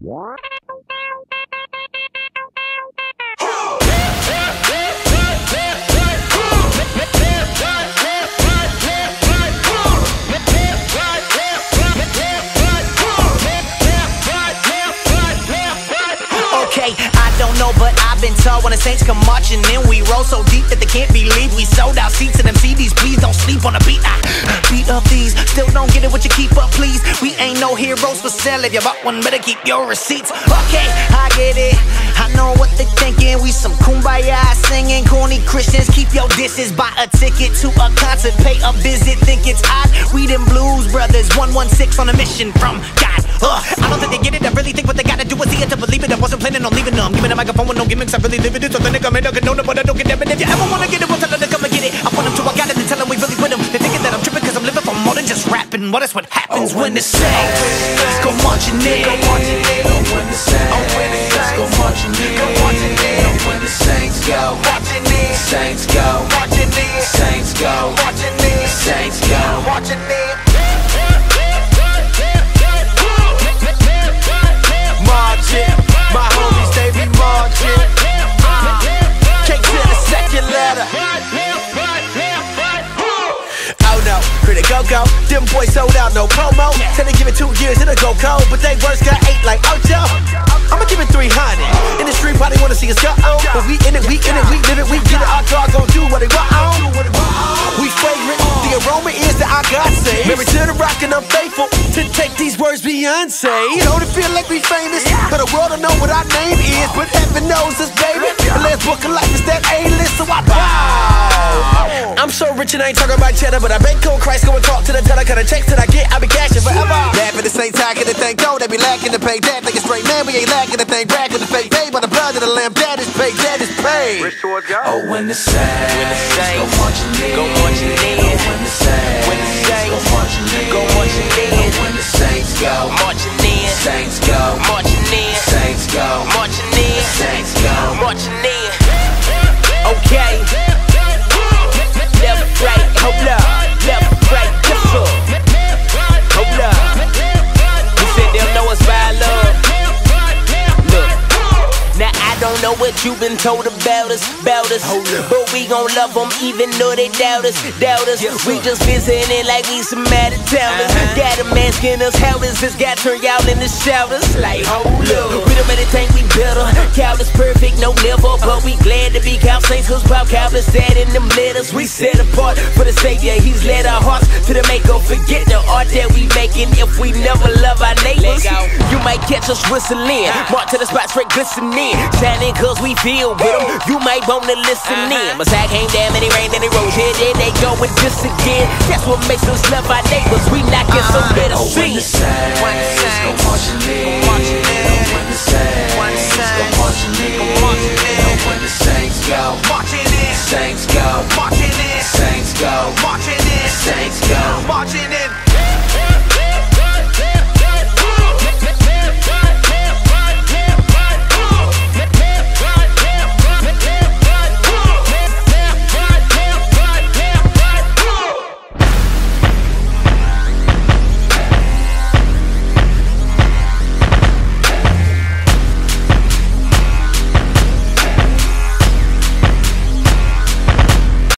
Okay, I don't know, but I've been told when the Saints come marching in, we roll so deep that they can't believe we sold out seats to them CDs. Please don't sleep on the beat. I beat up these, still don't get it, what you keep up, please. We ain't no heroes for sale. If you bought one, better keep your receipts. Okay, I get it. I know what they thinking. We some kumbaya singing, corny Christians. Keep your dishes, buy a ticket to a concert, pay a visit. Think it's odd? We them blues brothers, 116 on a mission from God. I don't think they get it. I really think what they gotta do is see it to believe it. I wasn't planning on leaving them. Give me the microphone with no gimmicks. I really live it. So then they come in, I can know them, but I don't get them. And if you ever wanna get it, we'll tell them to come and get it. I want them to, I got it, and tell them we really with them. They're thinking that I'm tripping cause I'm living for more than just rapping. Well, that's what happens when the Saints go marching in. When the Saints go marching in. When the Saints go marching in. Saints go marching in. Saints go marching in. Saints go marching in. Marching, my homies they be marching. Cake to the second letter. Oh no, pretty go-go. Them boys sold out, no promo. Said they give it 2 years, it'll go cold. But they words got 8 like Ocho. I'ma give it 300. In the street, probably wanna see us go on. But we in it, we live it, we get it. Our God gon' do what they want on. We fragrant, the aroma is that our God saves. Married to the rock and I'm faithful to take these words Beyonce. Don't it feel like we famous? But the world don't know what our name is. But heaven knows us, baby. The last book of life is that A-list, so I bow. I'm so rich and I ain't talking about cheddar, but I bank on Christ, go and talk to the teller. Cause the checks that I get, I be cashing forever. Laugh at the same time, get the thing go. They be lacking to pay that. Think it's straight, man, we ain't lacking the thing. Brag with the fake paid by the blood of the lamb. That is paid, that is paid. Oh, when the Saints go marching in. Go marching in. When the Saints go marching in. Go marching in. When the Saints go marching in. Saints go marching in. Saints go marching in. Saints go marching in. Okay. Left, right, hold up. Left, right, left up. Hold up. You said they'll know us by love. Look. Now I don't know what you've been told about us, but we gon' love them even though they doubt us. We just visiting like we some out of towners. Got them asking us how is this guy turn y'all in the showers? Like hold up, we don't really think we better. Cow is perfect, no never, but we glad to be Cow Saints cause Pop Cow is sad in them letters. We set apart for the Savior, he's led our hearts to the maker. Forget the art that we making if we never love our neighbors. You might catch us whistling, march to the spot straight glistening, shining cause we feel with them. You might wanna listen in. My side came down and it rained and it rose. Here they go with this again. That's what makes us love our neighbors. We knockin' so better see. When the Saints go marching in. When the Saints go marching in. When the Saints go marching in. Saints go marching in.